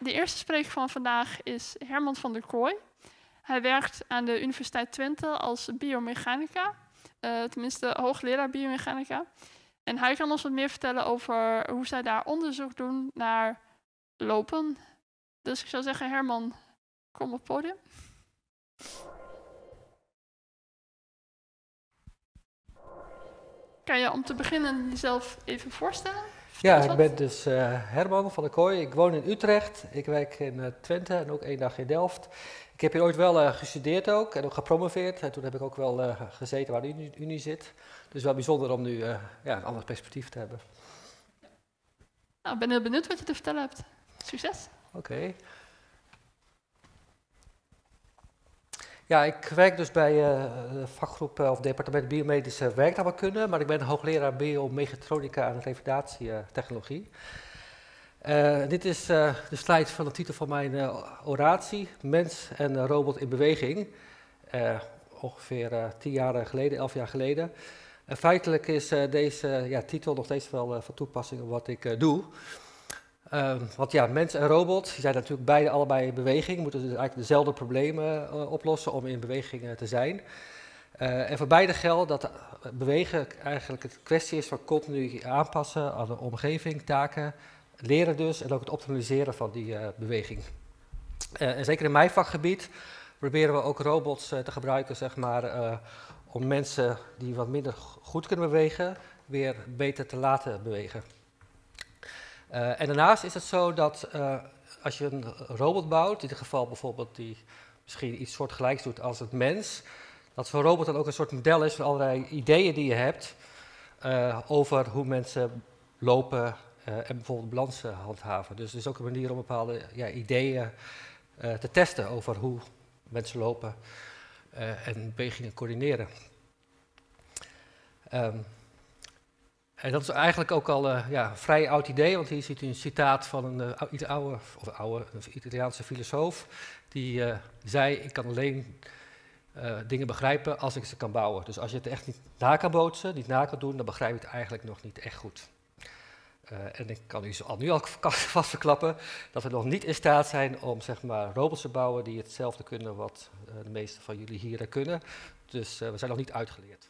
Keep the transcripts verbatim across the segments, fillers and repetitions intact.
de eerste spreker van vandaag is Herman van der Kooi. Hij werkt aan de Universiteit Twente als biomechanica, uh, tenminste hoogleraar biomechanica. En hij kan ons wat meer vertellen over hoe zij daar onderzoek doen naar lopen. Dus ik zou zeggen, Herman, kom op het podium. Kan je om te beginnen jezelf even voorstellen? Ja, ik ben dus uh, Herman van der Kooi. Ik woon in Utrecht. Ik werk in uh, Twente en ook één dag in Delft. Ik heb hier ooit wel uh, gestudeerd ook en ook gepromoveerd. En toen heb ik ook wel uh, gezeten waar de Unie, Unie zit. Dus wel bijzonder om nu uh, ja, een ander perspectief te hebben. Nou, ik ben heel benieuwd wat je te vertellen hebt. Succes. Oké. Okay. Ja, ik werk dus bij uh, de vakgroep uh, of departement biomedische werktaalkunde, maar ik ben hoogleraar biomechatronica en revalidatietechnologie. Uh, dit is uh, de slide van de titel van mijn uh, oratie, Mens en uh, robot in beweging. Uh, ongeveer uh, tien jaar geleden, elf jaar geleden. Uh, feitelijk is uh, deze uh, ja, titel nog steeds wel uh, van toepassing op wat ik uh, doe. Uh, want ja, mens en robot, die zijn natuurlijk beide allebei in beweging, moeten dus eigenlijk dezelfde problemen uh, oplossen om in beweging uh, te zijn. Uh, en voor beide geldt dat uh, bewegen eigenlijk een kwestie is van continu aanpassen aan de omgeving, taken, leren dus en ook het optimaliseren van die uh, beweging. Uh, en zeker in mijn vakgebied proberen we ook robots uh, te gebruiken, zeg maar, uh, om mensen die wat minder goed kunnen bewegen, weer beter te laten bewegen. Uh, en daarnaast is het zo dat uh, als je een robot bouwt, in dit geval bijvoorbeeld die misschien iets soortgelijks doet als het mens, dat zo'n robot dan ook een soort model is van allerlei ideeën die je hebt uh, over hoe mensen lopen uh, en bijvoorbeeld balansen handhaven. Dus het is ook een manier om bepaalde ja, ideeën uh, te testen over hoe mensen lopen uh, en bewegingen coördineren. Um, En dat is eigenlijk ook al uh, ja, een vrij oud idee, want hier ziet u een citaat van een uh, iets oude, of oude, een Italiaanse filosoof, die uh, zei, ik kan alleen uh, dingen begrijpen als ik ze kan bouwen. Dus als je het echt niet na kan bootsen, niet na kan doen, dan begrijp je het eigenlijk nog niet echt goed. Uh, en ik kan u al nu al vast verklappen dat we nog niet in staat zijn om zeg maar, robots te bouwen die hetzelfde kunnen wat uh, de meeste van jullie hier uh, kunnen. Dus uh, we zijn nog niet uitgeleerd.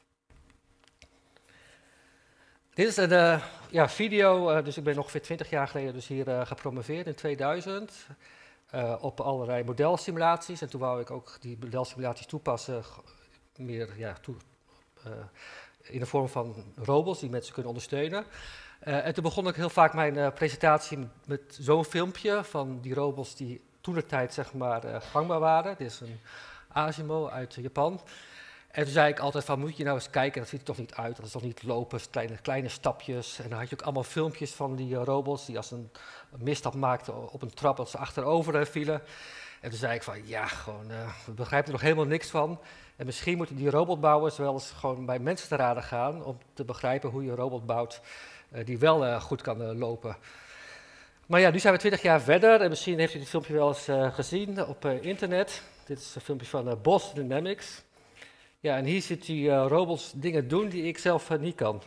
Dit is een uh, ja, video, uh, dus ik ben ongeveer twintig jaar geleden dus hier uh, gepromoveerd in tweeduizend uh, op allerlei modelsimulaties. En toen wou ik ook die modelsimulaties toepassen meer ja, toe, uh, in de vorm van robots die mensen kunnen ondersteunen. Uh, en toen begon ik heel vaak mijn uh, presentatie met zo'n filmpje van die robots die toentertijd zeg maar uh, gangbaar waren. Dit is een Asimo uit Japan. En toen zei ik altijd van, moet je nou eens kijken, dat ziet er toch niet uit, dat is toch niet lopen, kleine, kleine stapjes. En dan had je ook allemaal filmpjes van die uh, robots die als een, een misstap maakten op een trap, dat ze achterover uh, vielen. En toen zei ik van, ja, gewoon, uh, we begrijpen er nog helemaal niks van. En misschien moeten die robotbouwers wel eens gewoon bij mensen te raden gaan om te begrijpen hoe je een robot bouwt uh, die wel uh, goed kan uh, lopen. Maar ja, nu zijn we twintig jaar verder en misschien heeft u dit filmpje wel eens uh, gezien op uh, internet. Dit is een filmpje van uh, Boston Dynamics. Ja, en hier ziet u uh, robots dingen doen die ik zelf uh, niet kan.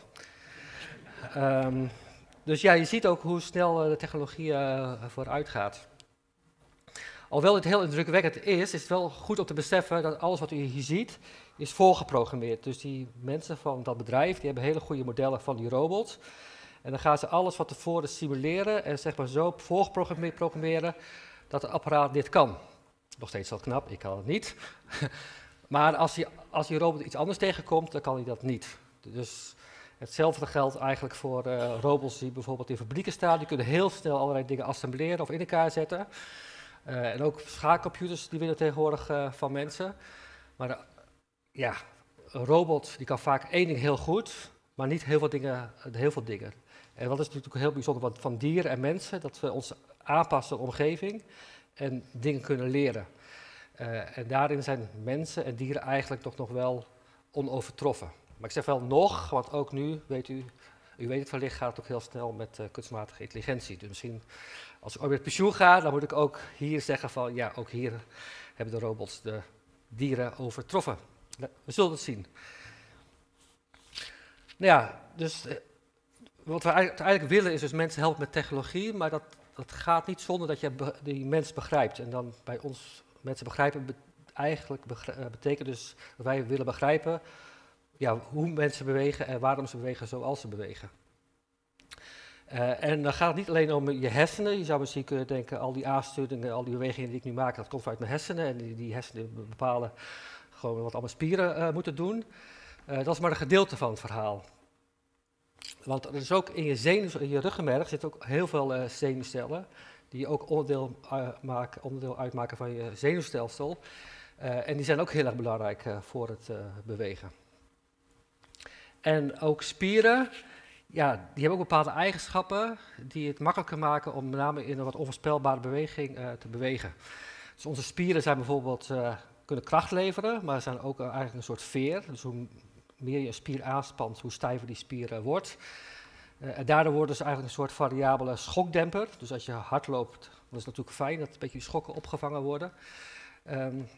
Um, dus ja, je ziet ook hoe snel uh, de technologie uh, vooruit gaat. Alhoewel het heel indrukwekkend is, is het wel goed om te beseffen dat alles wat u hier ziet, is voorgeprogrammeerd. Dus die mensen van dat bedrijf, die hebben hele goede modellen van die robots. En dan gaan ze alles van tevoren simuleren en zeg maar zo voorgeprogrammeren dat het apparaat dit kan. Nog steeds wel knap, ik kan het niet. Maar als die, als die robot iets anders tegenkomt, dan kan hij dat niet. Dus hetzelfde geldt eigenlijk voor uh, robots die bijvoorbeeld in fabrieken staan. Die kunnen heel snel allerlei dingen assembleren of in elkaar zetten. Uh, en ook schaakcomputers die winnen tegenwoordig uh, van mensen. Maar uh, ja, een robot die kan vaak één ding heel goed, maar niet heel veel dingen. Heel veel dingen. En wat is natuurlijk heel bijzonder van dieren en mensen, dat we ons aanpassen aan de omgeving en dingen kunnen leren. Uh, en daarin zijn mensen en dieren eigenlijk toch nog wel onovertroffen. Maar ik zeg wel nog, want ook nu, weet u, u weet het wellicht, gaat het ook heel snel met uh, kunstmatige intelligentie. Dus misschien als ik ooit met pensioen ga, dan moet ik ook hier zeggen van, ja, ook hier hebben de robots de dieren overtroffen. We zullen het zien. Nou ja, dus uh, wat we eigenlijk willen is dus mensen helpen met technologie, maar dat dat gaat niet zonder dat je be die mens begrijpt. En dan bij ons mensen begrijpen be eigenlijk begr uh, betekent dus dat wij willen begrijpen ja, hoe mensen bewegen en waarom ze bewegen zoals ze bewegen. Uh, en dan gaat het niet alleen om je hersenen. Je zou misschien kunnen denken, al die aansturingen, al die bewegingen die ik nu maak, dat komt vanuit mijn hersenen. En die, die hersenen bepalen gewoon wat allemaal spieren uh, moeten doen. Uh, dat is maar een gedeelte van het verhaal. Want er is ook in je, zenuw, in je ruggenmerg zitten ook heel veel uh, zenuwcellen, die ook onderdeel, uh, maken, onderdeel uitmaken van je zenuwstelsel. Uh, en die zijn ook heel erg belangrijk uh, voor het uh, bewegen. En ook spieren, ja, die hebben ook bepaalde eigenschappen die het makkelijker maken om met name in een wat onvoorspelbare beweging uh, te bewegen. Dus onze spieren zijn bijvoorbeeld, uh, kunnen kracht leveren, maar zijn ook uh, eigenlijk een soort veer. Dus hoe meer je een spier aanspant, hoe stijver die spier uh, wordt. Uh, en daardoor worden ze eigenlijk een soort variabele schokdemper. Dus als je hard loopt, dan is het natuurlijk fijn dat een beetje die schokken opgevangen worden. Um,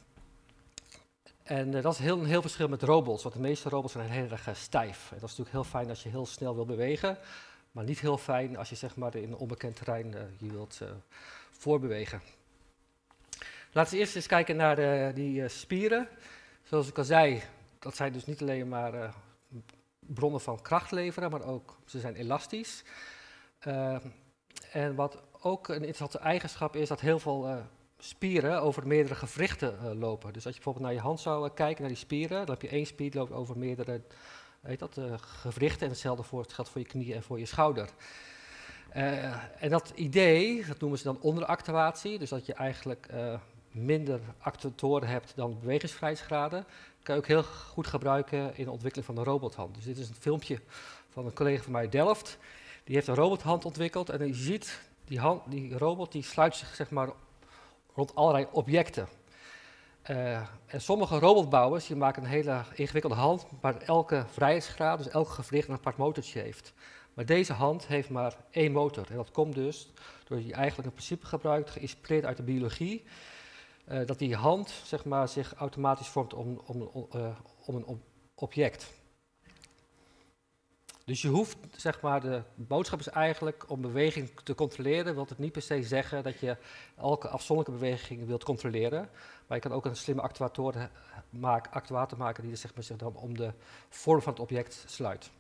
en uh, dat is heel, een heel verschil met robots, want de meeste robots zijn heel erg uh, stijf. En dat is natuurlijk heel fijn als je heel snel wil bewegen, maar niet heel fijn als je zeg maar in een onbekend terrein uh, je wilt uh, voorbewegen. Laten we eerst eens kijken naar de, die uh, spieren. Zoals ik al zei, dat zijn dus niet alleen maar uh, bronnen van kracht leveren, maar ook ze zijn elastisch. Uh, en wat ook een interessante eigenschap is, dat heel veel uh, spieren over meerdere gewrichten uh, lopen. Dus als je bijvoorbeeld naar je hand zou uh, kijken, naar die spieren, dan heb je één spier die loopt over meerdere heet dat, uh, gewrichten. En hetzelfde voor, het geldt voor je knieën en voor je schouder. Uh, en dat idee, dat noemen ze dan onderactuatie, dus dat je eigenlijk uh, minder actuatoren hebt dan bewegingsvrijheidsgraden, kan je ook heel goed gebruiken in de ontwikkeling van een robothand. Dus dit is een filmpje van een collega van mij uit Delft. Die heeft een robothand ontwikkeld en je ziet, die, hand, die robot die sluit zich zeg maar rond allerlei objecten. Uh, en sommige robotbouwers die maken een hele ingewikkelde hand, waar elke vrijheidsgraad, dus elk gewricht een apart motortje heeft. Maar deze hand heeft maar één motor. En dat komt dus doordat hij eigenlijk een principe gebruikt, geïnspireerd uit de biologie, uh, dat die hand zeg maar, zich automatisch vormt om, om, om, uh, om een ob object. Dus je hoeft, zeg maar, de boodschap is eigenlijk om beweging te controleren, wil het niet per se zeggen dat je elke afzonderlijke beweging wilt controleren. Maar je kan ook een slimme actuator, maak, actuator maken die zeg maar, zich dan om de vorm van het object sluit.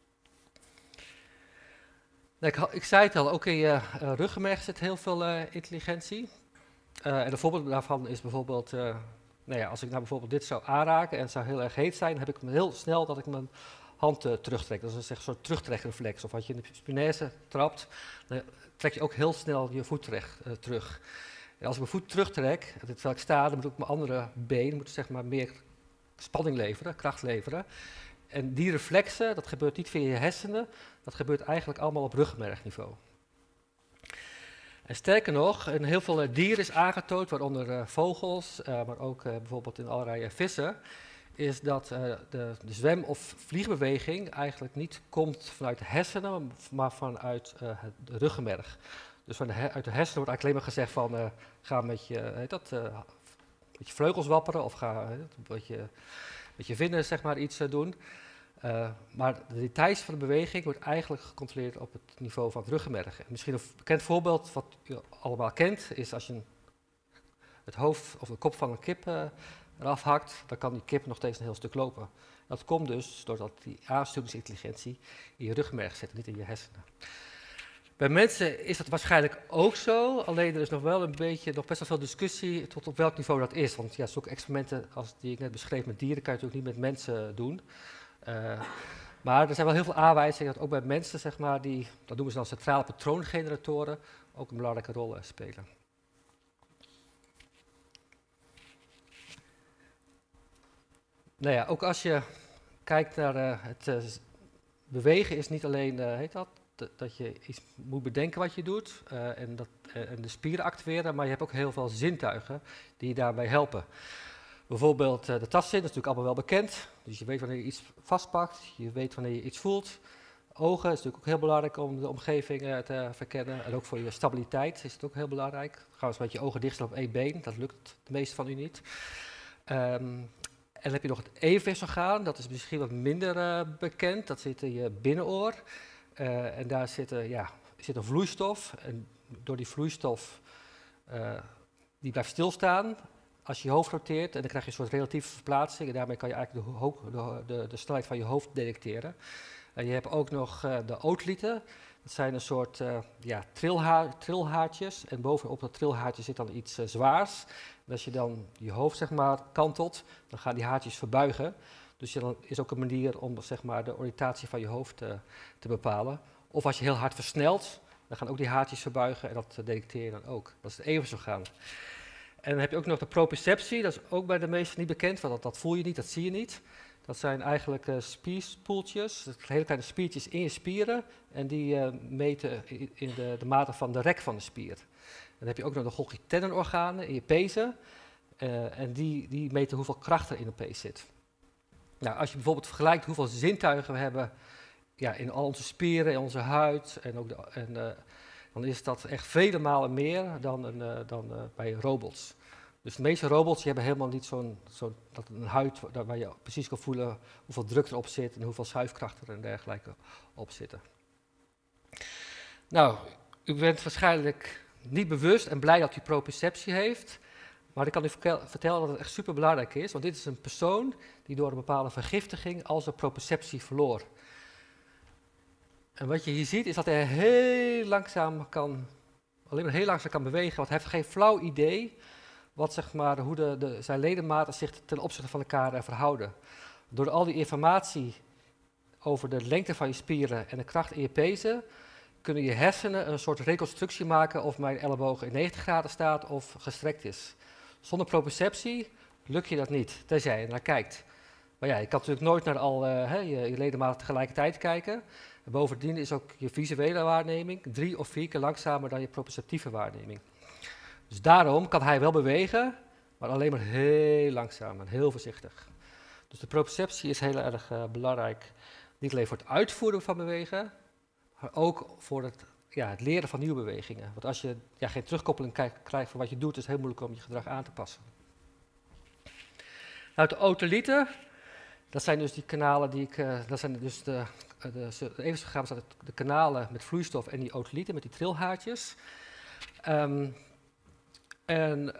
Nou, ik, ik zei het al, ook in je uh, ruggenmerg zit heel veel uh, intelligentie. Uh, en een voorbeeld daarvan is bijvoorbeeld, uh, nou ja, als ik nou bijvoorbeeld dit zou aanraken en het zou heel erg heet zijn, dan heb ik heel snel dat ik mijn hand uh, terugtrek. Dat is een soort terugtrekreflex. Of als je in de spinaise trapt, dan trek je ook heel snel je voet terecht, uh, terug. En als ik mijn voet terugtrek, terwijl ik sta, dan moet ook mijn andere been moet, zeg maar, meer spanning leveren, kracht leveren. En die reflexen, dat gebeurt niet via je hersenen, dat gebeurt eigenlijk allemaal op ruggenmergniveau. En sterker nog, in heel veel uh, dieren is aangetoond, waaronder uh, vogels, uh, maar ook uh, bijvoorbeeld in allerlei uh, vissen, is dat uh, de, de zwem- of vliegbeweging eigenlijk niet komt vanuit de hersenen, maar vanuit uh, het ruggenmerg. Dus van de uit de hersenen wordt eigenlijk alleen maar gezegd van, uh, ga met je, heet dat, uh, met je vleugels wapperen of ga uh, met, je, met je vinnen zeg maar, iets uh, doen. Uh, maar de details van de beweging wordt eigenlijk gecontroleerd op het niveau van het ruggenmerg. En misschien een bekend voorbeeld wat u allemaal kent, is als je een, het hoofd of de kop van een kip uh, eraf hakt, dan kan die kip nog steeds een heel stuk lopen. Dat komt dus doordat die aansturingsintelligentie in je ruggenmerg zit, niet in je hersenen. Bij mensen is dat waarschijnlijk ook zo, alleen er is nog wel een beetje, nog best wel veel discussie tot op welk niveau dat is. Want ja, zulke experimenten als die ik net beschreef met dieren kan je natuurlijk niet met mensen doen. Uh, maar er zijn wel heel veel aanwijzingen dat ook bij mensen, zeg maar, die, dat noemen ze dan centrale patroongeneratoren, ook een belangrijke rol uh, spelen. Nou ja, ook als je kijkt naar uh, het uh, bewegen is niet alleen, uh, heet dat, dat je iets moet bedenken wat je doet uh, en, dat, uh, en de spieren activeren, maar je hebt ook heel veel zintuigen die je daarbij helpen. Bijvoorbeeld uh, de tastzin, dat is natuurlijk allemaal wel bekend. Dus je weet wanneer je iets vastpakt, je weet wanneer je iets voelt. Ogen is natuurlijk ook heel belangrijk om de omgeving uh, te verkennen. En ook voor je stabiliteit is het ook heel belangrijk. Ga eens met je ogen dicht staan op één been, dat lukt de meeste van u niet. Um, en dan heb je nog het evenwichtsorgaan, dat is misschien wat minder uh, bekend. Dat zit in je binnenoor. Uh, en daar zit, uh, ja, zit een vloeistof. En door die vloeistof, uh, die blijft stilstaan als je je hoofd roteert. En dan krijg je een soort relatieve verplaatsing. En daarmee kan je eigenlijk de, hoog, de, de, de snelheid van je hoofd detecteren. En je hebt ook nog uh, de otolieten. Dat zijn een soort uh, ja, trilha trilhaartjes. En bovenop dat trilhaartje zit dan iets uh, zwaars. En als je dan je hoofd zeg maar, kantelt, dan gaan die haartjes verbuigen. Dus dan is ook een manier om zeg maar, de oriëntatie van je hoofd uh, te bepalen. Of als je heel hard versnelt, dan gaan ook die haartjes verbuigen en dat uh, detecteer je dan ook. Dat is het evensorgaan. En dan heb je ook nog de proprioceptie. Dat is ook bij de meesten niet bekend, want dat, dat voel je niet, dat zie je niet. Dat zijn eigenlijk uh, spierspoeltjes, hele kleine spiertjes in je spieren. En die uh, meten in de, de mate van de rek van de spier. Dan heb je ook nog de Golgi tendenorganen in je pezen. Uh, en die, die meten hoeveel kracht er in een pees zit. Nou, als je bijvoorbeeld vergelijkt hoeveel zintuigen we hebben ja, in al onze spieren, in onze huid, en ook de, en, uh, dan is dat echt vele malen meer dan, een, uh, dan uh, bij robots. Dus de meeste robots die hebben helemaal niet zo'n zo, een huid waar je precies kan voelen hoeveel druk erop zit en hoeveel schuifkracht er en dergelijke op zitten. Nou, u bent waarschijnlijk niet bewust en blij dat u proprioceptie heeft. Maar ik kan u vertellen dat het echt super belangrijk is, want dit is een persoon die door een bepaalde vergiftiging al zijn proprioceptie verloor. En wat je hier ziet is dat hij heel langzaam kan, alleen maar heel langzaam kan bewegen, want hij heeft geen flauw idee wat, zeg maar, hoe de, de, zijn ledematen zich ten opzichte van elkaar verhouden. Door al die informatie over de lengte van je spieren en de kracht in je pezen, kunnen je hersenen een soort reconstructie maken of mijn elleboog in negentig graden staat of gestrekt is. Zonder proprioceptie lukt je dat niet, tenzij je naar kijkt. Maar ja, je kan natuurlijk nooit naar al uh, he, je, je ledematen tegelijkertijd kijken. En bovendien is ook je visuele waarneming drie of vier keer langzamer dan je proprioceptieve waarneming. Dus daarom kan hij wel bewegen, maar alleen maar heel langzaam en heel voorzichtig. Dus de proprioceptie is heel erg uh, belangrijk. Niet alleen voor het uitvoeren van bewegen, maar ook voor het, ja, het leren van nieuwe bewegingen. Want als je ja, geen terugkoppeling krijgt voor wat je doet, is het heel moeilijk om je gedrag aan te passen. Nou, de otolieten, dat zijn dus die kanalen die ik, uh, dat zijn dus de, uh, de, de evensorgaan zijn de kanalen met vloeistof en die otolieten met die trilhaartjes. Um, en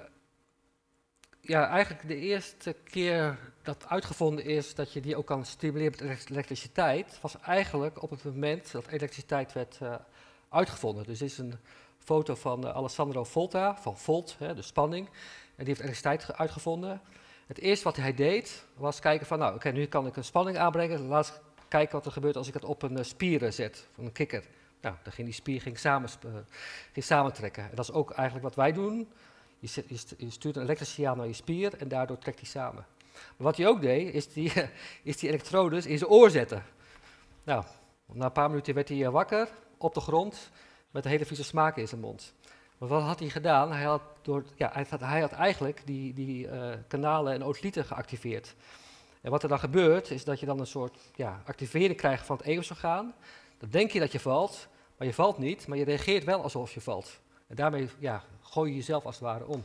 ja, eigenlijk de eerste keer dat uitgevonden is dat je die ook kan stimuleren met elektriciteit, was eigenlijk op het moment dat elektriciteit werd uh, uitgevonden. Dus dit is een foto van uh, Alessandro Volta, van volt, hè, de spanning. En die heeft elektriciteit uitgevonden. Het eerste wat hij deed, was kijken van, nou, oké, okay, nu kan ik een spanning aanbrengen. Laat eens kijken wat er gebeurt als ik het op een uh, spier zet, van een kikker. Nou, dan ging die spier ging samen, uh, ging samentrekken. En dat is ook eigenlijk wat wij doen. Je, zet, je stuurt een elektrische signaal naar je spier en daardoor trekt hij samen. Maar wat hij ook deed, is die, is die elektrodes in zijn oor zetten. Nou, na een paar minuten werd hij uh, wakker, op de grond, met een hele vieze smaak in zijn mond. Maar wat had hij gedaan? Hij had, door, ja, hij had, hij had eigenlijk die, die uh, kanalen en otolieten geactiveerd. En wat er dan gebeurt, is dat je dan een soort ja, activering krijgt van het evensorgaan. Dan denk je dat je valt, maar je valt niet, maar je reageert wel alsof je valt. En daarmee ja, gooi je jezelf als het ware om.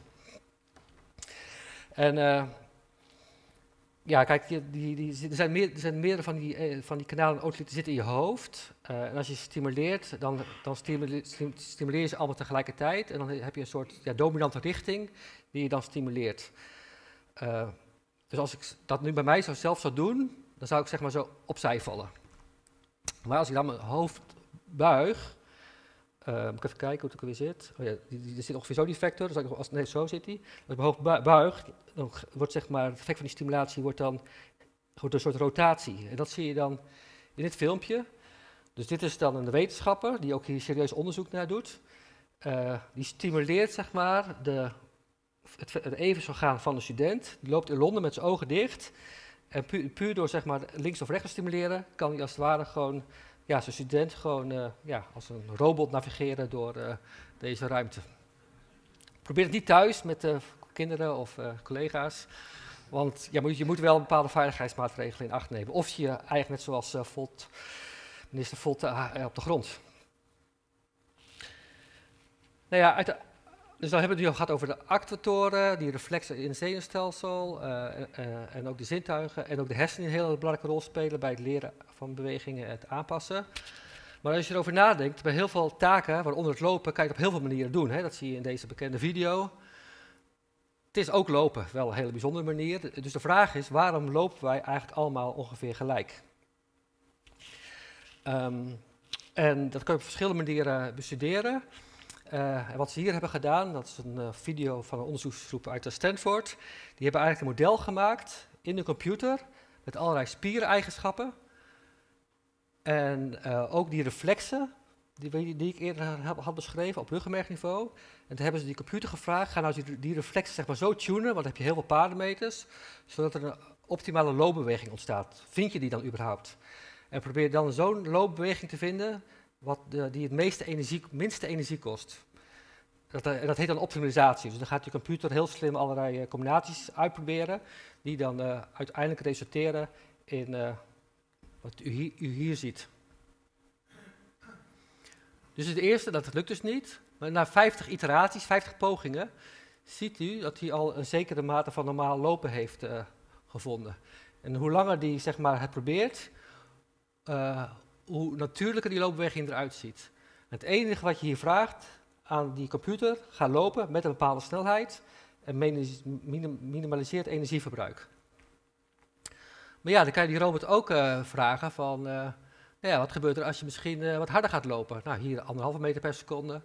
En uh, ja, kijk, die, die, die, er, zijn meer, er zijn meerdere van die, eh, van die kanalen en otolieten zitten in je hoofd. Uh, en als je stimuleert, dan, dan stimuleer, stimuleer je ze allemaal tegelijkertijd. En dan heb je een soort ja, dominante richting die je dan stimuleert. Uh, dus als ik dat nu bij mij zo zelf zou doen, dan zou ik zeg maar zo opzij vallen. Maar als ik dan mijn hoofd buig, uh, moet ik even kijken hoe het ook weer zit. Oh ja, die, die, er zit ongeveer zo die vector, dus als, nee, zo zit die. Als ik mijn hoofd buig, dan wordt zeg maar, het effect van die stimulatie wordt dan wordt een soort rotatie. En dat zie je dan in dit filmpje. Dus dit is dan een wetenschapper die ook hier serieus onderzoek naar doet. Uh, die stimuleert zeg maar de, het, het evensorgaan van de student. Die loopt in Londen met zijn ogen dicht. En pu puur door zeg maar links of rechts te stimuleren, kan hij als het ware gewoon ja, zijn student gewoon uh, ja, als een robot navigeren door uh, deze ruimte. Probeer het niet thuis met uh, kinderen of uh, collega's, want ja, je moet wel bepaalde veiligheidsmaatregelen in acht nemen. Of je eigenlijk net zoals uh, Volt, minister Volt uh, op de grond. Nou ja, uit de, dus dan hebben we het nu al gehad over de actuatoren, die reflexen in het zenuwstelsel uh, uh, en ook de zintuigen en ook de hersenen die een hele belangrijke rol spelen bij het leren van bewegingen en het aanpassen. Maar als je erover nadenkt, bij heel veel taken, waaronder het lopen, kan je het op heel veel manieren doen. Hè? Dat zie je in deze bekende video. Het is ook lopen, wel een hele bijzondere manier. Dus de vraag is, waarom lopen wij eigenlijk allemaal ongeveer gelijk? Um, en dat kun je op verschillende manieren bestuderen. Uh, en wat ze hier hebben gedaan, dat is een uh, video van een onderzoeksgroep uit Stanford. Die hebben eigenlijk een model gemaakt in de computer met allerlei spiereigenschappen. En uh, ook die reflexen, die, die ik eerder had beschreven op ruggenmergniveau. En toen hebben ze die computer gevraagd, ga nou die, die reflexen zeg maar zo tunen, want dan heb je heel veel parameters, zodat er een optimale loopbeweging ontstaat. Vind je die dan überhaupt? En probeer dan zo'n loopbeweging te vinden wat de, die het meeste energie, minste energie kost. Dat, uh, dat heet dan optimalisatie. Dus dan gaat je computer heel slim allerlei uh, combinaties uitproberen, die dan uh, uiteindelijk resulteren in uh, wat u hier, u hier ziet. Dus het eerste, dat lukt dus niet. Maar na vijftig iteraties, vijftig pogingen, ziet u dat hij al een zekere mate van normaal lopen heeft uh, gevonden. En hoe langer hij zeg maar, het probeert, uh, hoe natuurlijker die loopbeweging eruit ziet. Het enige wat je hier vraagt aan die computer, ga lopen met een bepaalde snelheid en minim minimaliseert energieverbruik. Maar ja, dan kan je die robot ook uh, vragen van, uh, nou ja, wat gebeurt er als je misschien uh, wat harder gaat lopen? Nou, hier anderhalve meter per seconde.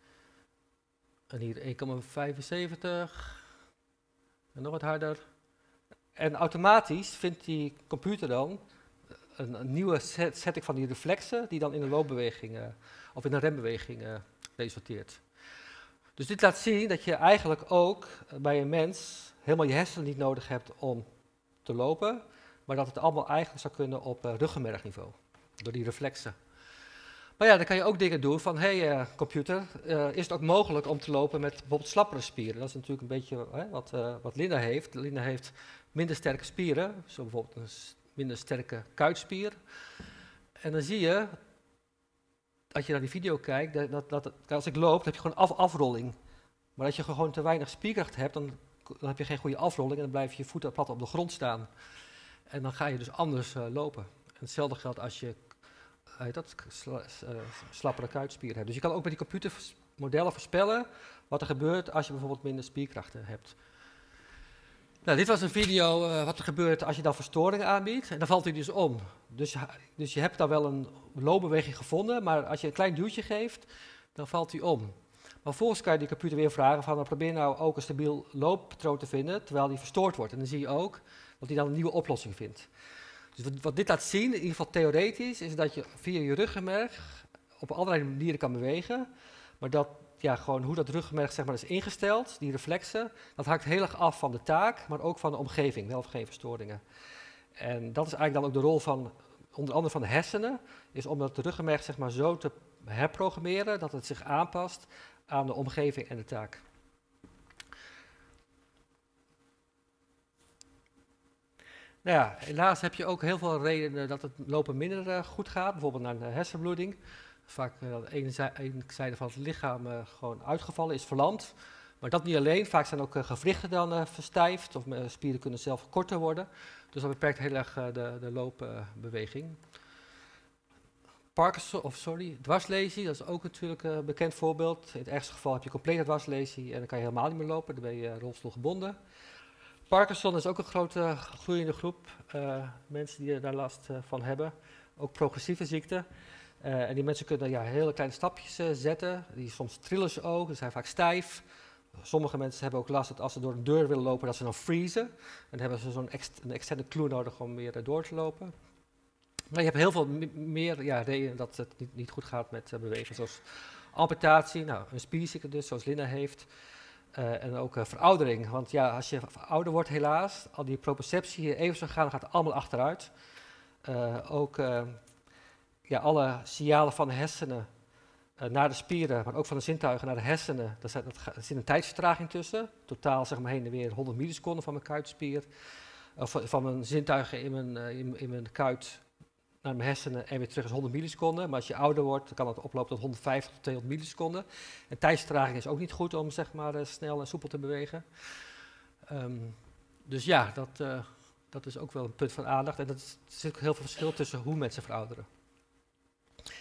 En hier één komma vijfenzeventig. En nog wat harder. En automatisch vindt die computer dan een, een nieuwe set, setting van die reflexen, die dan in een loopbeweging uh, of in een rembeweging uh, resulteert. Dus dit laat zien dat je eigenlijk ook bij een mens helemaal je hersenen niet nodig hebt om te lopen, maar dat het allemaal eigenlijk zou kunnen op uh, ruggenmergniveau, door die reflexen. Maar ja, dan kan je ook dingen doen van, hé hey, uh, computer, uh, is het ook mogelijk om te lopen met bijvoorbeeld slappere spieren? Dat is natuurlijk een beetje hè, wat, uh, wat Linda heeft. Linda heeft minder sterke spieren, zo bijvoorbeeld een minder sterke kuitspier. En dan zie je, als je naar die video kijkt, dat, dat, dat als ik loop, dan heb je gewoon af, afrolling. Maar als je gewoon te weinig spierkracht hebt, dan, dan heb je geen goede afrolling en dan blijf je voeten plat op de grond staan. En dan ga je dus anders uh, lopen. En hetzelfde geldt als je uh, dat, sla, uh, slappere kuitspier hebt. Dus je kan ook met die computermodellen voorspellen wat er gebeurt als je bijvoorbeeld minder spierkrachten hebt. Nou, dit was een video uh, wat er gebeurt als je dan verstoringen aanbiedt. En dan valt hij dus om. Dus, dus je hebt dan wel een loopbeweging gevonden, maar als je een klein duwtje geeft, dan valt hij om. Maar vervolgens kan je die computer weer vragen van, nou, probeer nou ook een stabiel looppatroon te vinden, terwijl die verstoord wordt. En dan zie je ook dat hij dan een nieuwe oplossing vindt. Dus wat, wat dit laat zien, in ieder geval theoretisch, is dat je via je ruggenmerg op allerlei manieren kan bewegen, maar dat ja, gewoon hoe dat ruggenmerg zeg maar, is ingesteld, die reflexen, dat hangt heel erg af van de taak, maar ook van de omgeving, wel of geen verstoringen. En dat is eigenlijk dan ook de rol van, onder andere van de hersenen, is om dat ruggenmerg zeg maar, zo te herprogrammeren dat het zich aanpast aan de omgeving en de taak. Nou ja, helaas heb je ook heel veel redenen dat het lopen minder uh, goed gaat, bijvoorbeeld naar een hersenbloeding. Vaak uh, de ene, zij, ene zijde van het lichaam uh, gewoon uitgevallen is, verlamd. Maar dat niet alleen, vaak zijn ook uh, gewrichten dan uh, verstijfd of uh, spieren kunnen zelf korter worden. Dus dat beperkt heel erg uh, de, de loopbeweging. Uh, Parkinson, of sorry, dwarslesie, dat is ook natuurlijk een uh, bekend voorbeeld. In het ergste geval heb je complete dwarslesie en dan kan je helemaal niet meer lopen, dan ben je uh, rolstoelgebonden. Parkinson is ook een grote groeiende groep uh, mensen die daar last uh, van hebben. Ook progressieve ziekte. Uh, en die mensen kunnen ja, hele kleine stapjes uh, zetten. Die soms trillen ze ook, ze zijn vaak stijf. Sommige mensen hebben ook last dat als ze door een deur willen lopen, dat ze dan freezen. En dan hebben ze zo'n ext een externe clue nodig om weer uh, door te lopen. Maar je hebt heel veel meer ja, redenen dat het niet, niet goed gaat met uh, bewegen. Zoals amputatie, nou, een spierziekte dus, zoals Linda heeft. Uh, en ook uh, veroudering, want ja, als je ouder wordt helaas, al die proprioceptie, evensorgaan gaat allemaal achteruit. Uh, ook uh, ja, alle signalen van de hersenen uh, naar de spieren, maar ook van de zintuigen naar de hersenen, daar zit, daar zit een tijdsvertraging tussen. Totaal zeg maar heen en weer honderd milliseconden van mijn kuitspier, of uh, van mijn zintuigen in mijn, uh, in, in mijn kuit naar mijn hersenen en weer terug is honderd milliseconden. Maar als je ouder wordt, dan kan het oplopen tot honderdvijftig tot tweehonderd milliseconden. En tijdsvertraging is ook niet goed om zeg maar, uh, snel en soepel te bewegen. Um, dus ja, dat, uh, dat is ook wel een punt van aandacht. En dat is, er zit ook heel veel verschil tussen hoe mensen verouderen.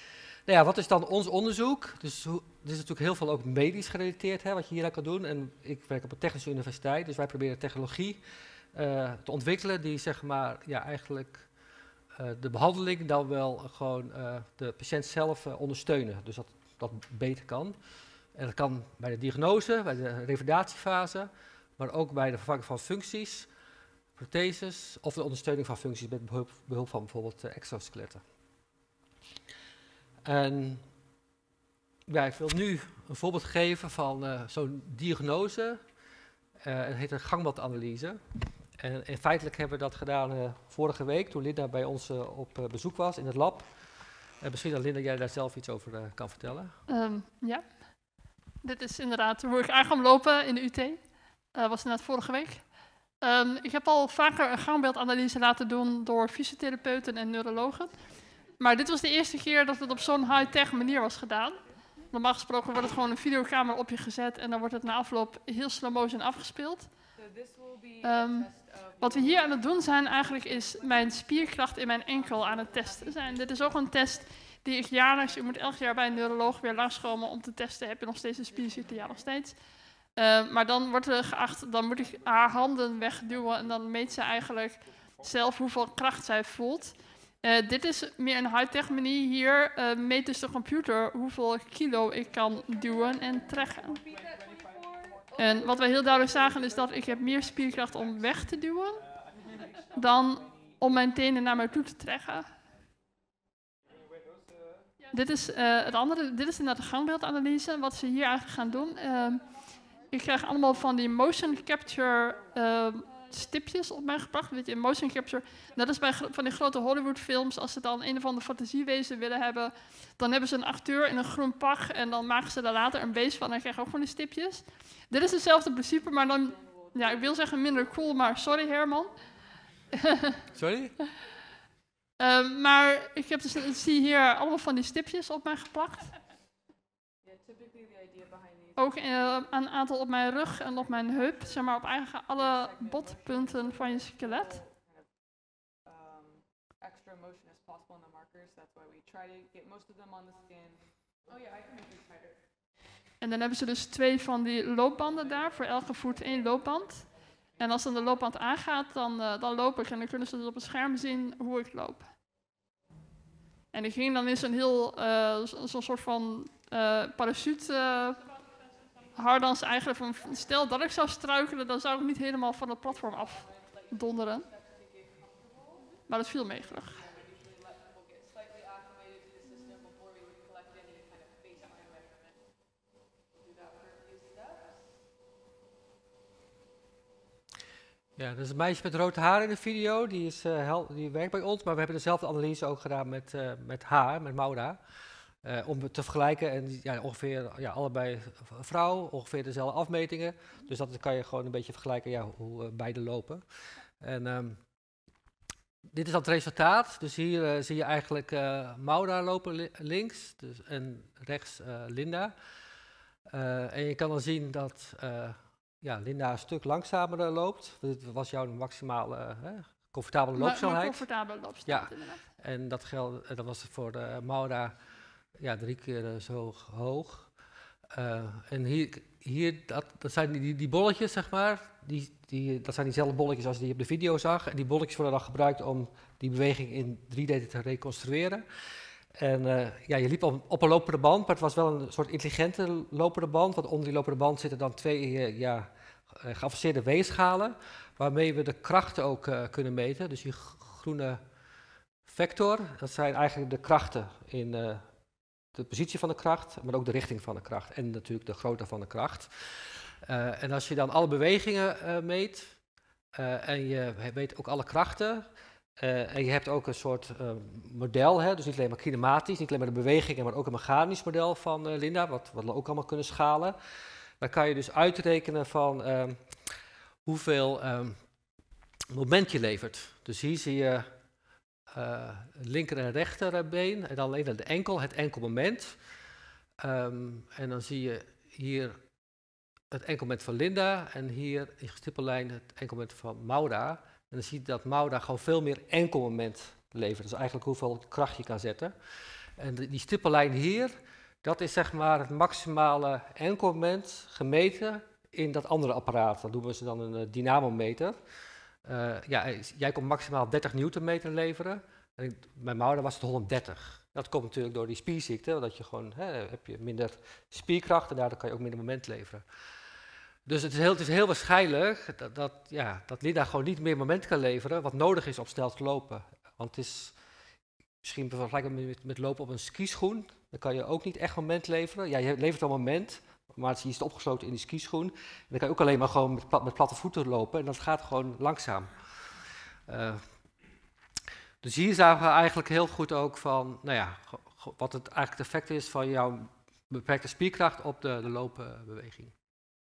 Nou ja, wat is dan ons onderzoek? Dus hoe, er is natuurlijk heel veel ook medisch gerelateerd, hè, wat je hier kan doen. En ik werk op een technische universiteit, dus wij proberen technologie uh, te ontwikkelen die zeg maar ja, eigenlijk uh, de behandeling dan wel gewoon uh, de patiënt zelf uh, ondersteunen. Dus dat dat beter kan. En dat kan bij de diagnose, bij de revalidatiefase, maar ook bij de vervanging van functies, protheses of de ondersteuning van functies met behulp, behulp van bijvoorbeeld uh, exoskeletten. En ja, ik wil nu een voorbeeld geven van uh, zo'n diagnose. Uh, het heet een gangbadanalyse. En, en feitelijk hebben we dat gedaan uh, vorige week, toen Linda bij ons uh, op uh, bezoek was in het lab. Uh, misschien dat Linda, jij daar zelf iets over uh, kan vertellen. Um, ja, dit is inderdaad hoe ik aan ga lopen in de U T. Dat uh, was inderdaad vorige week. Um, ik heb al vaker een gangbeeldanalyse laten doen door fysiotherapeuten en neurologen. Maar dit was de eerste keer dat het op zo'n high-tech manier was gedaan. Normaal gesproken wordt het gewoon een videocamera op je gezet en dan wordt het na afloop heel slow motion afgespeeld. Um, wat we hier aan het doen zijn eigenlijk is mijn spierkracht in mijn enkel aan het testen zijn. Dit is ook een test die ik jaarlijks, je moet elk jaar bij een neuroloog weer langskomen om te testen, heb je nog steeds een spierziekte? Ja, nog steeds. Uh, maar dan wordt er geacht, dan moet ik haar handen wegduwen en dan meet ze eigenlijk zelf hoeveel kracht zij voelt. Uh, dit is meer een high-tech manier. Hier uh, meet dus de computer hoeveel kilo ik kan duwen en trekken. En wat wij heel duidelijk zagen is dat ik heb meer spierkracht om weg te duwen dan om mijn tenen naar mij toe te trekken. Dit is uh, het andere. Dit is inderdaad de gangbeeldanalyse. Wat ze hier eigenlijk gaan doen. Uh, ik krijg allemaal van die motion capture uh, stipjes op mij gebracht. Weet je, motion capture. Dat is bij van die grote Hollywood films. Als ze dan een of andere fantasiewezen willen hebben, dan hebben ze een acteur in een groen pak en dan maken ze daar later een beest van en dan krijg je ook van die stipjes. Dit is hetzelfde principe, maar dan, ja, ik wil zeggen minder cool, maar sorry Herman. Sorry? uh, maar ik heb dus, zie hier allemaal van die stipjes op mij geplakt. Ook uh, een aantal op mijn rug en op mijn heup, zeg maar op eigenlijk alle botpunten van je skelet. En dan hebben ze dus twee van die loopbanden daar, voor elke voet één loopband. En als dan de loopband aangaat, dan, uh, dan loop ik en dan kunnen ze dus op het scherm zien hoe ik loop. En ik ging dan in zo'n heel, uh, zo'n soort van uh, parachute uh, hardans eigenlijk van, stel dat ik zou struikelen, dan zou ik niet helemaal van het platform afdonderen. Maar dat viel mee terug. Ja, dat is een meisje met rood haar in de video, die, is, uh, hel die werkt bij ons, maar we hebben dezelfde analyse ook gedaan met, uh, met haar, met Maura. Uh, om te vergelijken en ja, ongeveer ja, allebei vrouw, ongeveer dezelfde afmetingen. Dus dat kan je gewoon een beetje vergelijken ja, hoe uh, beide lopen. En um, dit is dan het resultaat. Dus hier uh, zie je eigenlijk uh, Maura lopen li links dus, en rechts uh, Linda. Uh, en je kan dan zien dat uh, ja, Linda een stuk langzamer uh, loopt. Dit was jouw maximale uh, comfortabele loopsnelheid. Comfortabele loopsnelheid, ja. En dat, geld, uh, dat was voor uh, Maura ja, drie keer uh, zo hoog. Uh, en hier, hier dat, dat zijn die, die bolletjes, zeg maar. Die, die, dat zijn diezelfde bolletjes als die je op de video zag. En die bolletjes worden dan gebruikt om die beweging in drie D te reconstrueren. En uh, ja, je liep op, op een lopende band, maar het was wel een soort intelligente lopende band. Want onder die lopende band zitten dan twee uh, ja, geavanceerde weegschalen, waarmee we de krachten ook uh, kunnen meten. Dus die groene vector, dat zijn eigenlijk de krachten in uh, de positie van de kracht, maar ook de richting van de kracht en natuurlijk de grootte van de kracht. Uh, en als je dan alle bewegingen uh, meet uh, en je weet ook alle krachten, Uh, en je hebt ook een soort uh, model, hè? Dus niet alleen maar kinematisch, niet alleen maar de bewegingen, maar ook een mechanisch model van uh, Linda, wat, wat we ook allemaal kunnen schalen. Dan kan je dus uitrekenen van uh, hoeveel um, moment je levert. Dus hier zie je uh, linker en rechterbeen en dan alleen de enkel, het enkelmoment. Um, en dan zie je hier het enkelmoment van Linda en hier in gestippellijn het enkelmoment van Maura. En dan zie je dat Maura gewoon veel meer enkelmoment levert. Dat is eigenlijk hoeveel kracht je kan zetten. En de, die stippellijn hier, dat is zeg maar het maximale enkelmoment gemeten in dat andere apparaat. Dat noemen ze dan een uh, dynamometer. Uh, ja, jij kon maximaal dertig newtonmeter leveren. En ik, bij Maura was het honderddertig. Dat komt natuurlijk door die spierziekte, dat je gewoon hè, heb je minder spierkracht en daardoor kan je ook minder moment leveren. Dus het is heel, het is heel waarschijnlijk dat, dat, ja, dat Linda gewoon niet meer moment kan leveren wat nodig is om snel te lopen. Want het is misschien vergelijkbaar met, met lopen op een skischoen. Dan kan je ook niet echt moment leveren. Ja, je levert wel moment, maar je is opgesloten in die skischoen. En dan kan je ook alleen maar gewoon met, plat, met platte voeten lopen en dat gaat gewoon langzaam. Uh, dus hier zagen we eigenlijk heel goed ook van, nou ja, wat het eigenlijk het effect is van jouw beperkte spierkracht op de, de loopbeweging.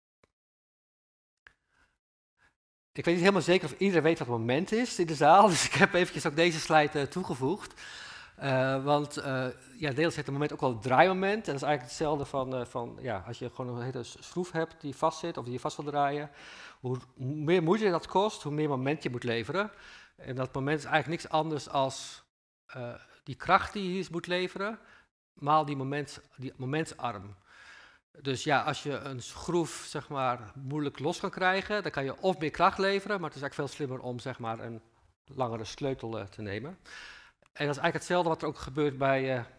Ik weet niet helemaal zeker of iedereen weet wat moment is in de zaal, dus ik heb eventjes ook deze slide uh, toegevoegd. Uh, want uh, ja, deels heeft het moment ook wel het draaimoment. En dat is eigenlijk hetzelfde van, uh, van ja, als je gewoon een hele schroef hebt die vastzit of die je vast wil draaien. Hoe, hoe meer moeite dat kost, hoe meer moment je moet leveren. En dat moment is eigenlijk niks anders als uh, die kracht die je moet leveren, maal die, moment, die momentsarm. Dus ja, als je een schroef zeg maar, moeilijk los kan krijgen, dan kan je of meer kracht leveren, maar het is eigenlijk veel slimmer om zeg maar, een langere sleutel uh, te nemen. En dat is eigenlijk hetzelfde wat er ook gebeurt bij, uh,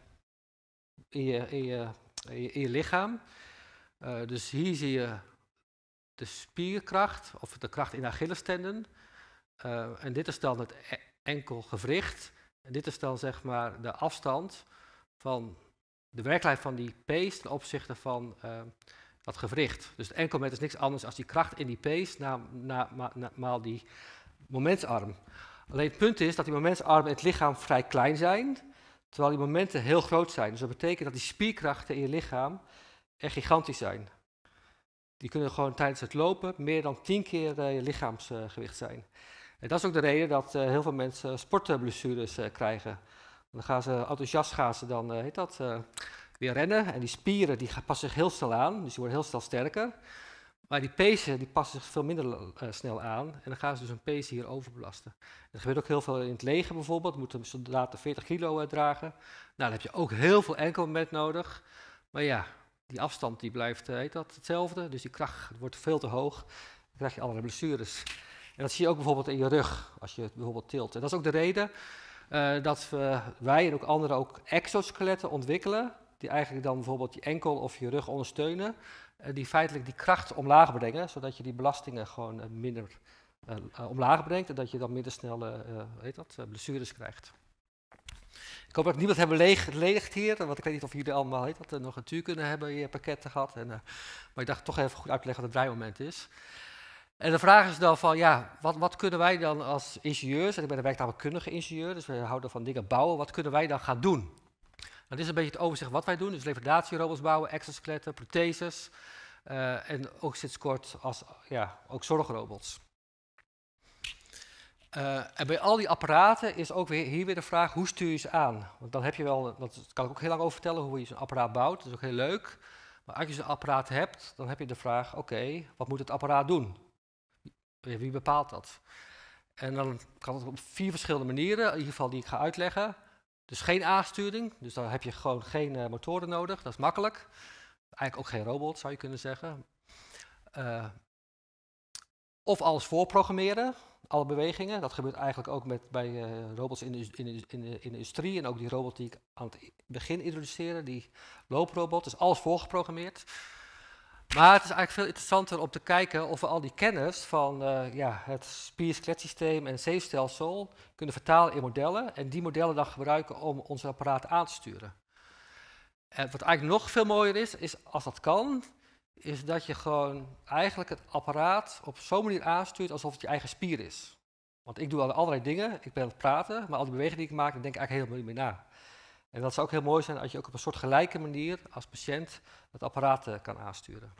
in, je, in, je, in, je, in je lichaam. Uh, dus hier zie je de spierkracht, of de kracht in de Achillestendon. Uh, en dit is dan het enkel gewricht. En dit is dan zeg maar de afstand van de werkelijkheid van die pees ten opzichte van uh, dat gewricht. Dus het enkelmoment is niks anders dan die kracht in die pees na, na, na, na, maal die momentsarm. Alleen het punt is dat die momentsarmen in het lichaam vrij klein zijn, terwijl die momenten heel groot zijn. Dus dat betekent dat die spierkrachten in je lichaam echt gigantisch zijn. Die kunnen gewoon tijdens het lopen meer dan tien keer uh, je lichaamsgewicht zijn. En dat is ook de reden dat uh, heel veel mensen sportblessures uh, krijgen. Dan gaan ze enthousiast gaan ze dan, uh, heet dat, uh, weer rennen. En die spieren die passen zich heel snel aan, dus die worden heel snel sterker. Maar die pezen die passen zich veel minder uh, snel aan en dan gaan ze dus een pees hier overbelasten. Dat gebeurt ook heel veel in het leger bijvoorbeeld, moeten soldaten veertig kilo uh, dragen. Nou, dan heb je ook heel veel enkelmoment nodig. Maar ja, die afstand die blijft uh, heet dat, hetzelfde, dus die kracht wordt veel te hoog. Dan krijg je allerlei blessures. En dat zie je ook bijvoorbeeld in je rug, als je het bijvoorbeeld tilt. En dat is ook de reden uh, dat we, wij en ook anderen ook exoskeletten ontwikkelen, die eigenlijk dan bijvoorbeeld je enkel of je rug ondersteunen. Die feitelijk die kracht omlaag brengen, zodat je die belastingen gewoon uh, minder uh, uh, omlaag brengt en dat je dan minder snel uh, uh, heet dat, uh, blessures krijgt. Ik hoop dat niemand hebben geledigd hier, want ik weet niet of jullie allemaal heet dat, uh, nog een tuur kunnen hebben in je pakketten gehad. En, uh, maar ik dacht toch even goed uit te leggen wat het draaimoment is. En de vraag is dan van, ja, wat, wat kunnen wij dan als ingenieurs, en ik ben een werktuigkundige ingenieur, dus we houden van dingen bouwen, wat kunnen wij dan gaan doen? Dat is een beetje het overzicht wat wij doen, dus revalidatierobots bouwen, exoskeletten, protheses uh, en ook sinds kort als, ja, ook zorgrobots. Uh, en bij al die apparaten is ook weer, hier weer de vraag, hoe stuur je ze aan? Want dan heb je wel, dat kan ik ook heel lang over vertellen, hoe je zo'n apparaat bouwt, dat is ook heel leuk. Maar als je zo'n apparaat hebt, dan heb je de vraag, oké, okay, wat moet het apparaat doen? Wie bepaalt dat? En dan kan het op vier verschillende manieren, in ieder geval die ik ga uitleggen. Dus geen aansturing, dus dan heb je gewoon geen uh, motoren nodig, dat is makkelijk. Eigenlijk ook geen robot, zou je kunnen zeggen. Uh, of alles voorprogrammeren, alle bewegingen. Dat gebeurt eigenlijk ook met, bij uh, robots in de, in, de, in, de, in de industrie. En ook die robot die ik aan het begin introduceerde, die looprobot, is alles voorgeprogrammeerd. Maar het is eigenlijk veel interessanter om te kijken of we al die kennis van uh, ja, het spier-skeletsysteem en het zenuwstelsel kunnen vertalen in modellen en die modellen dan gebruiken om ons apparaat aan te sturen. En wat eigenlijk nog veel mooier is, is als dat kan, is dat je gewoon eigenlijk het apparaat op zo'n manier aanstuurt alsof het je eigen spier is. Want ik doe allerlei dingen, ik ben aan het praten, maar al die bewegingen die ik maak, daar denk ik eigenlijk helemaal niet meer na. En dat zou ook heel mooi zijn als je ook op een soort gelijke manier als patiënt het apparaat uh, kan aansturen.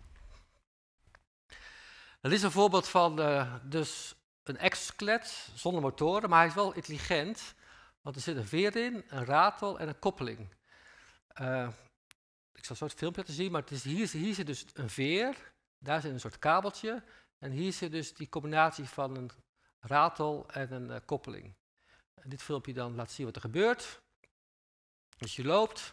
Dat is een voorbeeld van uh, dus een exoskelet zonder motoren, maar hij is wel intelligent, want er zit een veer in, een ratel en een koppeling. Uh, ik zal zo het filmpje laten zien, maar het is, hier, hier zit dus een veer, daar zit een soort kabeltje en hier zit dus die combinatie van een ratel en een uh, koppeling. En dit filmpje dan laat zien wat er gebeurt. Dus je loopt.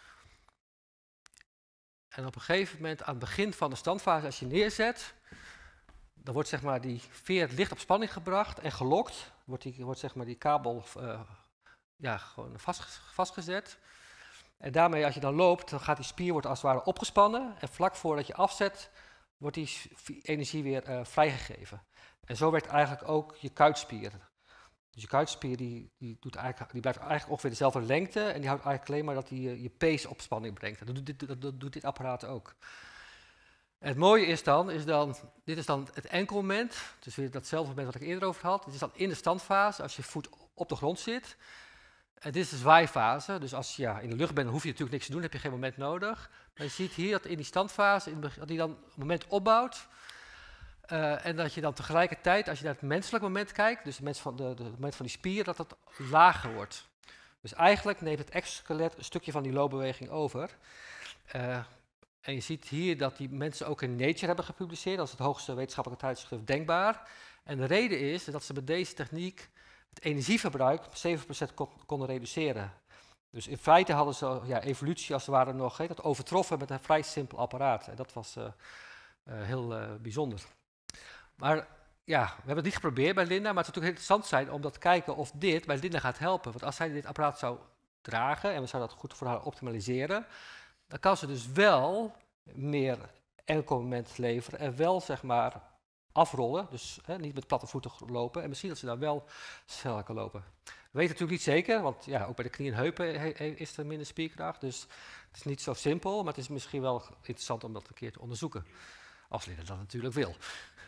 En op een gegeven moment, aan het begin van de standfase, als je neerzet, dan wordt zeg maar die veer licht op spanning gebracht en gelokt. Wordt, die, wordt zeg maar die kabel uh, ja, gewoon vast, vastgezet. En daarmee, als je dan loopt, dan gaat die spier wordt als het ware opgespannen. En vlak voordat je afzet, wordt die energie weer uh, vrijgegeven. En zo werkt eigenlijk ook je kuitspier. Dus je kuitspier die, die, doet eigenlijk, die blijft eigenlijk ongeveer dezelfde lengte. En die houdt eigenlijk alleen maar dat die uh, je pees op spanning brengt. Dat doet dit, dat, dat doet dit apparaat ook. En het mooie is dan, is dan, dit is dan het enkelmoment. Dus weer datzelfde moment wat ik eerder over had. Dit is dan in de standfase, als je voet op de grond zit. En dit is de zwaaifase, dus als je ja, in de lucht bent, dan hoef je natuurlijk niks te doen, heb je geen moment nodig. Maar je ziet hier dat in die standfase, in dat die dan een moment opbouwt. Uh, en dat je dan tegelijkertijd, als je naar het menselijk moment kijkt, dus het moment van, de, de moment van die spier, dat het lager wordt. Dus eigenlijk neemt het exoskelet een stukje van die loopbeweging over. Uh, en je ziet hier dat die mensen ook in Nature hebben gepubliceerd, dat is het hoogste wetenschappelijke tijdschrift denkbaar. En de reden is dat ze met deze techniek het energieverbruik zeven procent kon, konden reduceren. Dus in feite hadden ze ja, evolutie als het ware nog he, dat overtroffen met een vrij simpel apparaat. En dat was uh, uh, heel uh, bijzonder. Maar ja, we hebben het niet geprobeerd bij Linda, maar het zou natuurlijk heel interessant zijn om dat te kijken of dit bij Linda gaat helpen. Want als zij dit apparaat zou dragen en we zouden dat goed voor haar optimaliseren, dan kan ze dus wel meer enkelmoment leveren en wel zeg maar afrollen, dus hè, niet met platte voeten lopen. En misschien dat ze dan wel sneller kan lopen. We weten natuurlijk niet zeker, want ja, ook bij de knieën en heupen he, he, is er minder spierkracht. Dus het is niet zo simpel, maar het is misschien wel interessant om dat een keer te onderzoeken. Als Linda dat natuurlijk wil.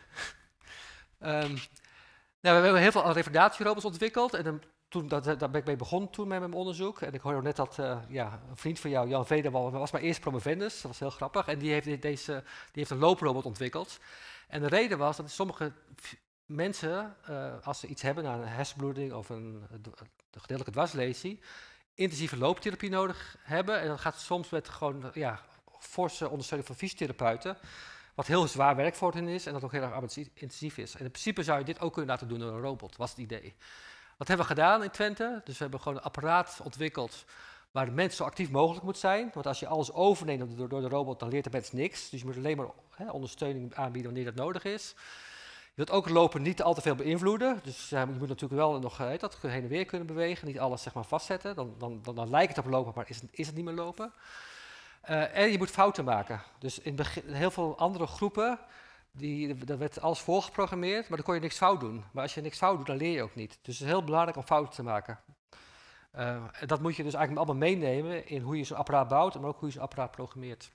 um, nou, we hebben heel veel revalidatierobots ontwikkeld. En dan, toen, dat, daar ben ik mee begonnen toen met mijn onderzoek. En ik hoorde net dat uh, ja, een vriend van jou, Jan Vederwal, was mijn eerste promovendus. Dat was heel grappig. En die heeft, deze, die heeft een looprobot ontwikkeld. En de reden was dat sommige mensen, uh, als ze iets hebben, nou een hersenbloeding of een, een gedeeltelijke dwarslesie, intensieve looptherapie nodig hebben. En dat gaat soms met gewoon ja, forse ondersteuning van fysiotherapeuten, wat heel zwaar werk voor hen is en dat ook heel erg arbeidsintensief is. En in principe zou je dit ook kunnen laten doen door een robot, was het idee. Wat hebben we gedaan in Twente? Dus we hebben gewoon een apparaat ontwikkeld waar de mens zo actief mogelijk moet zijn. Want als je alles overneemt door, door de robot, dan leert de mens niks. Dus je moet alleen maar hè, ondersteuning aanbieden wanneer dat nodig is. Je wilt ook lopen niet al te veel beïnvloeden. Dus uh, je moet natuurlijk wel nog uh, dat heen en weer kunnen bewegen. Niet alles zeg maar, vastzetten. Dan, dan, dan, dan lijkt het op lopen, maar is het, is het niet meer lopen. Uh, en je moet fouten maken. Dus in begin, heel veel andere groepen, die, daar werd alles voorgeprogrammeerd, maar dan kon je niks fout doen. Maar als je niks fout doet, dan leer je ook niet. Dus het is heel belangrijk om fouten te maken. Uh, dat moet je dus eigenlijk allemaal meenemen in hoe je zo'n apparaat bouwt, maar ook hoe je zo'n apparaat programmeert.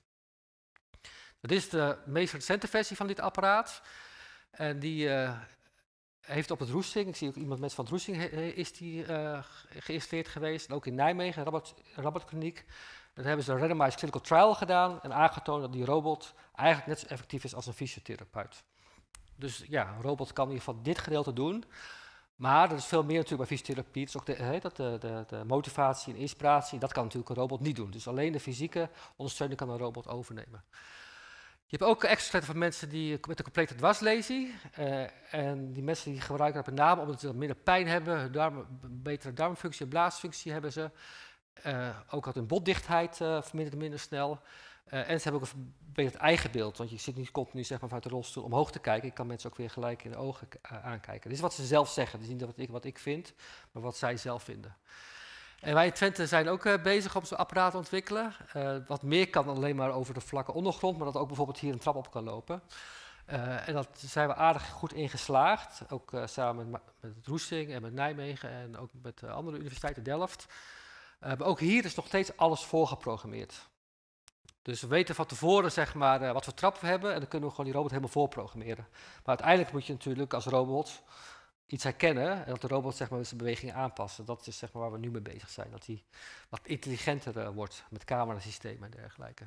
Dat is de meest recente versie van dit apparaat. En die uh, heeft op het Roesting, ik zie ook iemand met van het Roesting is die uh, geïnstalleerd geweest. En ook in Nijmegen, Rabat, Rabat Kliniek. Dan hebben ze een randomized clinical trial gedaan en aangetoond dat die robot eigenlijk net zo effectief is als een fysiotherapeut. Dus ja, een robot kan in ieder geval dit gedeelte doen. Maar er is veel meer natuurlijk bij fysiotherapie. Dus ook de, he, dat de, de, de motivatie en inspiratie, dat kan natuurlijk een robot niet doen. Dus alleen de fysieke ondersteuning kan een robot overnemen. Je hebt ook extra voor mensen die met een complete dwarslesie. Uh, en die mensen die gebruiken dat met name omdat ze minder pijn hebben, hun darm, betere darmfunctie en blaasfunctie hebben ze. Uh, ook had hun botdichtheid uh, verminderd minder snel. Uh, en ze hebben ook een verbeterd eigenbeeld, want je zit niet continu zeg maar, vanuit de rolstoel omhoog te kijken. Ik kan mensen ook weer gelijk in de ogen uh, aankijken. Dit is wat ze zelf zeggen, dit is niet wat ik, wat ik vind, maar wat zij zelf vinden. En wij in Twente zijn ook uh, bezig om zo'n apparaat te ontwikkelen. Uh, wat meer kan dan alleen maar over de vlakke ondergrond, maar dat ook bijvoorbeeld hier een trap op kan lopen. Uh, en dat zijn we aardig goed in geslaagd, ook uh, samen met, met het Roesting en met Nijmegen en ook met uh, andere universiteiten, Delft. Uh, maar ook hier is nog steeds alles voorgeprogrammeerd. Dus we weten van tevoren zeg maar, uh, wat voor trap we hebben en dan kunnen we gewoon die robot helemaal voorprogrammeren. Maar uiteindelijk moet je natuurlijk als robot iets herkennen en dat de robot zeg maar, zijn bewegingen aanpassen. Dat is zeg maar, waar we nu mee bezig zijn, dat hij wat intelligenter uh, wordt met camerasystemen en dergelijke.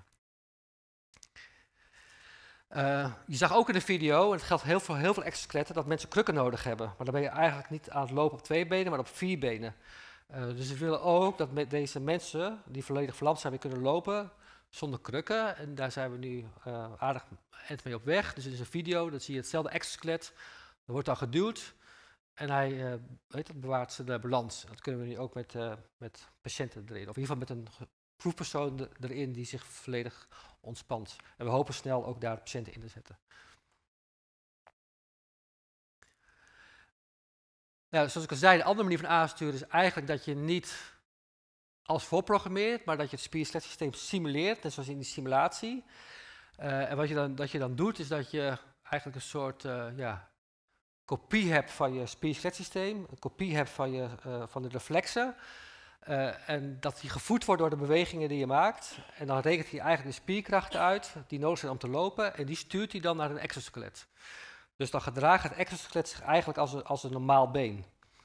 Uh, je zag ook in de video, en het geldt heel veel, heel veel exoskeletten, dat mensen krukken nodig hebben. Maar dan ben je eigenlijk niet aan het lopen op twee benen, maar op vier benen. Uh, dus we willen ook dat met deze mensen, die volledig verlamd zijn, weer kunnen lopen zonder krukken. En daar zijn we nu uh, aardig eind mee op weg. Dus dit is een video, dan zie je hetzelfde exoskelet. Er wordt dan geduwd. en hij uh, weet het, bewaart zijn balans. Dat kunnen we nu ook met, uh, met patiënten erin. Of in ieder geval met een proefpersoon de, erin die zich volledig ontspant. En we hopen snel ook daar patiënten in te zetten. Nou, zoals ik al zei, de andere manier van aansturen is eigenlijk dat je niet alles voorprogrammeert, maar dat je het spierselectiesysteem simuleert, net zoals in die simulatie. Uh, en wat je dan, dat je dan doet, is dat je eigenlijk een soort uh, ja, kopie hebt van je spierselectiesysteem, een kopie hebt van, je, uh, van de reflexen, uh, en dat die gevoed wordt door de bewegingen die je maakt. En dan rekent hij eigenlijk de spierkrachten uit die nodig zijn om te lopen, en die stuurt hij dan naar een exoskelet. Dus dan gedraagt het exoskelet zich eigenlijk als een, als een normaal been.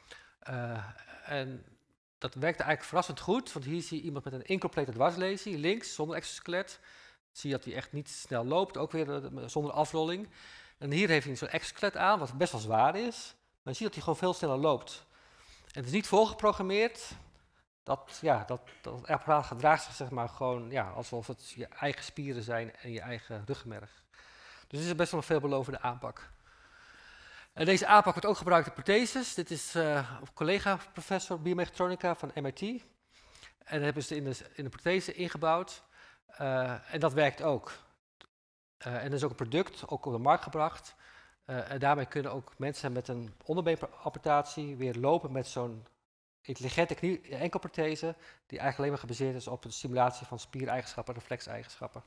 Uh, en dat werkt eigenlijk verrassend goed, want hier zie je iemand met een incomplete dwarslesie, links, zonder exoskelet. Zie je dat hij echt niet snel loopt, ook weer uh, zonder afrolling. En hier heeft hij zo'n exoskelet aan, wat best wel zwaar is. Maar je ziet dat hij gewoon veel sneller loopt. En het is niet voorgeprogrammeerd. Dat, ja, dat, dat apparaat gedraagt zich zeg maar gewoon ja, alsof het je eigen spieren zijn en je eigen ruggenmerg. Dus het is best wel een veelbelovende aanpak. En deze aanpak wordt ook gebruikt in protheses. Dit is uh, een collega-professor biomechatronica van M I T. En dat hebben ze in de, in de prothese ingebouwd. Uh, en dat werkt ook. Uh, en er is ook een product, ook op de markt gebracht. Uh, en daarmee kunnen ook mensen met een onderbeenamputatie weer lopen met zo'n intelligente knie- enkelprothese, die eigenlijk alleen maar gebaseerd is op de simulatie van spiereigenschappen, reflexeigenschappen.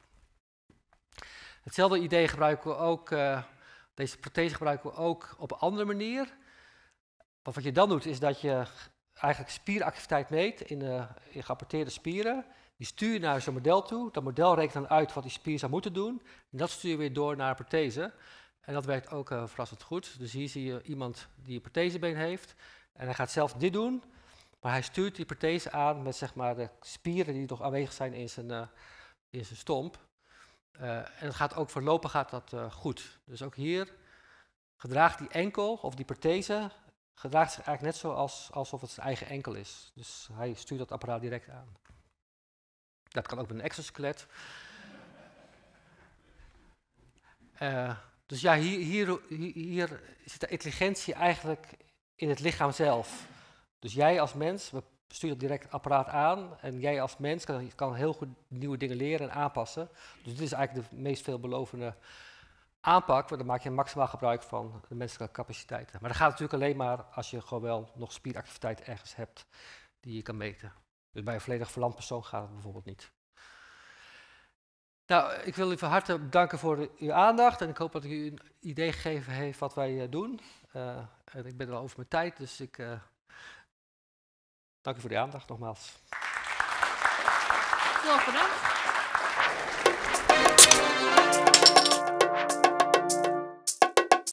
Hetzelfde idee gebruiken we ook, uh, deze prothese gebruiken we ook op een andere manier. Want wat je dan doet, is dat je eigenlijk spieractiviteit meet in, de, in geamputeerde spieren. Die stuur je naar zo'n model toe. Dat model rekent dan uit wat die spier zou moeten doen. En dat stuur je weer door naar een prothese. En dat werkt ook uh, verrassend goed. Dus hier zie je iemand die een prothesebeen heeft. En hij gaat zelf dit doen. Maar hij stuurt die prothese aan met zeg maar, de spieren die nog aanwezig zijn in zijn, uh, in zijn stomp. Uh, en het gaat ook voorlopig gaat dat uh, goed. Dus ook hier gedraagt die enkel of die prothese gedraagt zich eigenlijk net zo als, alsof het zijn eigen enkel is. Dus hij stuurt dat apparaat direct aan. Dat kan ook met een exoskelet. Uh, dus ja, hier, hier, hier zit de intelligentie eigenlijk in het lichaam zelf. Dus jij als mens, we sturen direct het apparaat aan en jij als mens kan, kan heel goed nieuwe dingen leren en aanpassen. Dus dit is eigenlijk de meest veelbelovende aanpak, want dan maak je maximaal gebruik van de menselijke capaciteiten. Maar dat gaat natuurlijk alleen maar als je gewoon wel nog spieractiviteit ergens hebt die je kan meten. Dus bij een volledig verlamd persoon gaat het bijvoorbeeld niet. Nou, ik wil u van harte bedanken voor uw aandacht en ik hoop dat ik u een idee gegeven heeft wat wij uh, doen. Uh, en ik ben al over mijn tijd, dus ik uh, dank u voor de aandacht nogmaals. Heel bedankt.